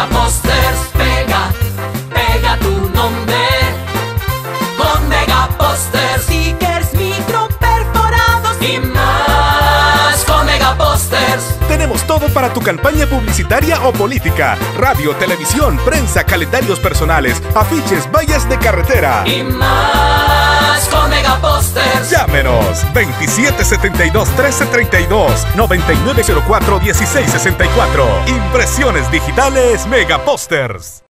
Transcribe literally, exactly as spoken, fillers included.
Megaposters, pega, pega tu nombre con Megaposters. Stickers, micro perforados y más con Megaposters. Tenemos todo para tu campaña publicitaria o política: radio, televisión, prensa, calendarios personales, afiches, vallas de carretera y más con Megaposters. Llámenos veintisiete setenta y dos, trece treinta y dos, noventa y nueve cero cuatro, dieciséis sesenta y cuatro. Impresiones digitales Megaposters.